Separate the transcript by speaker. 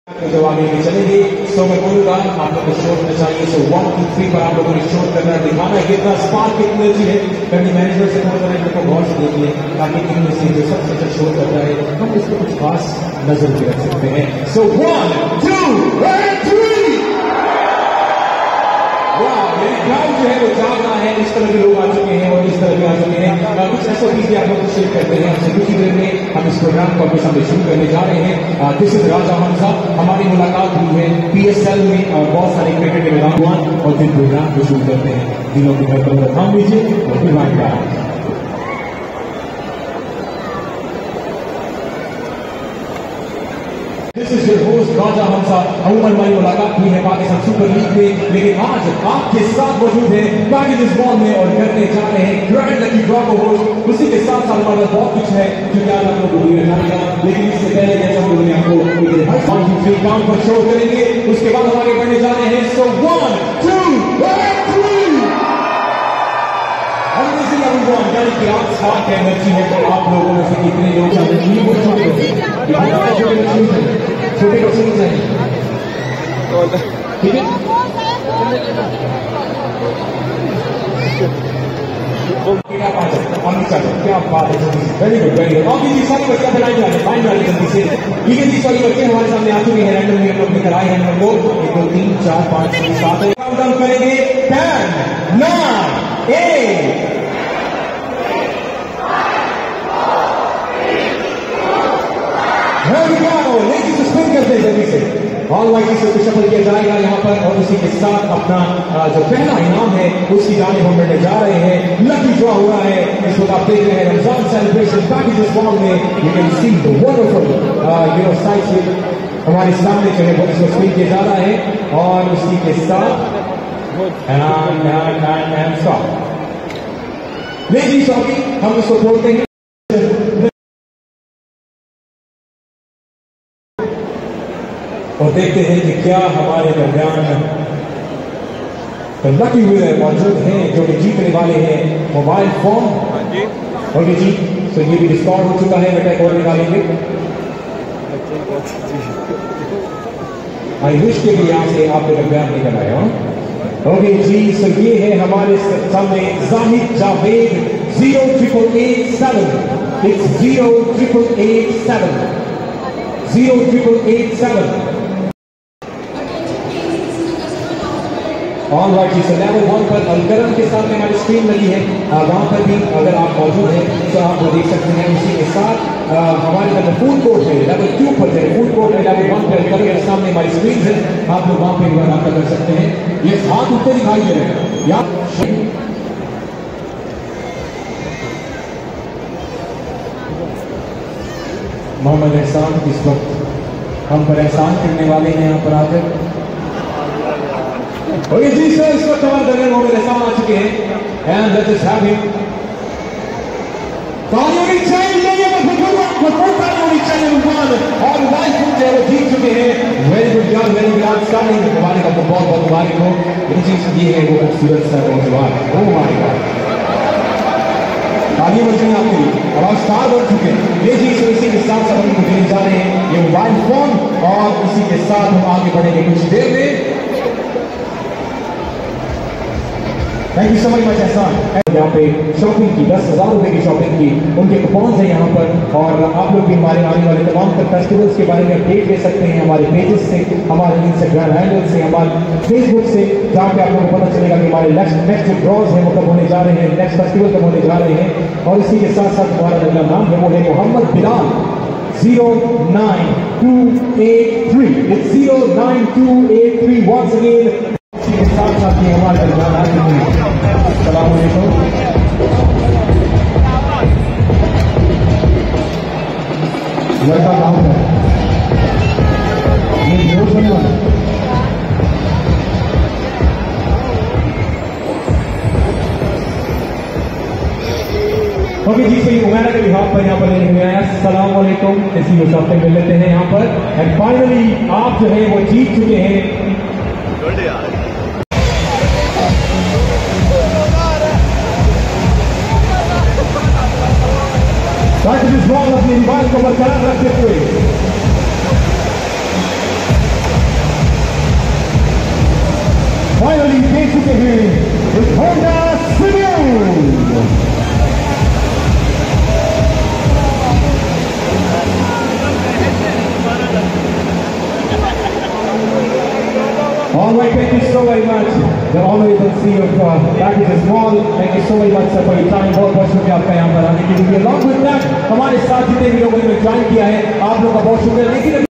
Speaker 1: जब आगे चलेंगे सो मैं बोलूंगा आप लोग को शोर करना चाहिए। सो 1 2 3 पर आप लोगों ने शोर करना दिखाना है कितना स्पार्क कितनी एनर्जी है। करनी मैनेजमेंट से फोन करें को गौर से देखिए ताकि इनमें से जो सबसे अच्छा शोर करता है हम इसको कुछ खास नजर भी रख सकते हैं। सो 1 2 3 क्राउड जो है वो जाग रहा है। इस तरह के लोग आ चुके हैं और इस तरह के आ चुके हैं। कुछ ऐसा भी आप लोग शेयर करते हैं। हमसे कुछ ही देर में हम इस प्रोग्राम को अपने सामने शुरू करने जा रहे हैं। This is Raja Hamza. हमारी मुलाकात हुई है PSL में बहुत सारे क्रिकेट के मैदान और फिर प्रोग्राम को शुरू करते हैं। दिनों की धड़कन थाम लीजिए और फिर मांगा This is your host राजा हमजा। अमूमन हमारी मुलाकात हुई है पाकिस्तान सुपर लीग में, लेकिन आज आपके साथ मौजूद है पैकेज बॉल में और करने जा रहे हैं ग्रैंड लकी ड्रॉ को होस्ट। उसी के साथ साथ हमारे बहुत कुछ है जो कि आप लोगों को जानेगा, लेकिन इससे पहले जैसे हम लोगों ने आपको काउंट पर शो करेंगे उसके बाद हम आगे बढ़ने जा रहे हैं। सो 1 2 3 यानी कि आप साथ एनर्जी है तो आप लोगों में से कितने लोग छोटे बच्चे नहीं चाहिए, ठीक है? क्या बात है, वेरी गुड वेरी गुड। और भी सारी बच्चियां बनाई जा रही है, फाइन वाली जल्दी से, ठीक है जी। सारी बच्चे हमारे सामने आ चुके हैं, रैंडम हम लोग लेकर आए हैं हम लोग 1 2 3 4 5 6 7 काउंटडाउन करेंगे 10 9 8 लेकिन सस्पेंड करते हैं जल्दी से। ऑल वाइट से शफल किया जाएगा यहाँ पर और उसी के साथ अपना जो पहला इनाम है उसकी जानिब हम मिलने जा रहे हैं। लकी ड्रॉ हुआ है इस वक्त आप देख रहे हैं रमजान सेलिब्रेशन पैकेज फॉर्म में। You can see the wonderful site हमारे सामने जो है वो इसको स्क्रीन किया जा रहा है और उसी के साथ लेकिन सॉरी हम इसको छोड़ते हैं और देखते हैं कि क्या हमारे दरमियान लकी विनर मौजूद हैं जो कि जीतने वाले हैं मोबाइल फोन। ओके जी, तो ये भी डिस्काउंट हो चुका है, बेटा और निकालेंगे। आई विश के भी यहाँ से आपके दरमियान निकल आया हूँ। ओके जी, तो ये है हमारे सामने Zahid Javed 0887 0887 all right ji. So level 1 पर अलकरम के सामने हमारी स्क्रीन लगी है, वहां पर भी अगर आप मौजूद हैं तो आप वो देख सकते हैं। उसी के साथ हमारे अंदर फूड कोर्ट है लेवल 2 पर है, फूड कोर्ट है लेवल 1 पर अलकरम के सामने हमारी स्क्रीन है, आप लोग वहां पर रब्ता कर सकते हैं। ये हाथ ऊपर दिखाई दे रहे हैं या मोहम्मद एहसान इस वक्त हम पर एहसान करने वाले हैं यहाँ पर आकर। ओके जी सर, इस वक्त हमारे दरमियान मोहम्मद एहसान आ चुके हैं and let's just have him. तालियों की चाहिए और मोबाइल फोन जो है वो जीत चुके हैं। Very good job, very good outstanding. मुबारक आपको बहुत बहुत मुबारक हो। ये चीज ये है वो खूबसूरत सा नौजवान, ओह माय गॉड, तालियां बज रही आपके लिए और आप स्टार बन चुके हैं। ये चीज इसी के साथ साथ हम देने जा रहे हैं ये मोबाइल फोन और इसी के साथ हम आगे बढ़ेंगे कुछ देर में। थैंक यू सो मच एहसान। यहाँ पे शॉपिंग की 10,000 रुपए की शॉपिंग की उनके कूपन्स हैं यहाँ पर और आप लोग भी हमारे आने वाले तमाम फेस्टिवल्स के बारे में अपडेट ले सकते हैं हमारे पेजेस से, हमारे इंस्टाग्राम हैंडल से, हमारे फेसबुक से, जहाँ पे आप लोगों को पता चलेगा कि हमारे नेक्स्ट जो ड्रॉज हैं वो कब होने जा रहे हैं, नेक्स्ट फेस्टिवल कब होने जा रहे हैं। और इसी के साथ साथ हमारा अगला नाम है वो है मोहम्मद बिलाल 09283 09283 वंस अगेन। साथ साथ ये हमारे दरमियान आ चुके हैं। अस्सलाम वालेकुम। लड़का नाम है ये जोर सुनना। ओके जी, सही उमैरा के बिहार पर यहाँ पर लेने हुए हैं। अस्सलाम वालेकुम। इसी को शॉपिंग मिल लेते हैं यहाँ पर एंड फाइनली आप जो है वो जीत चुके हैं। अपने रिवाज को बरकरार रखते हुए चुके हैं एक Honda Civic. All right, thank you so very much. The honorable CEO of Packages Mall. Thank you so very much sir for your time. बहुत बहुत शुक्रिया आपका यहाँ पर आने के लिए। Along with that, हमारे साथ जितने भी लोगों ने ज्वाइन किया है, आप लोगों का बहुत शुक्रिया। लेकिन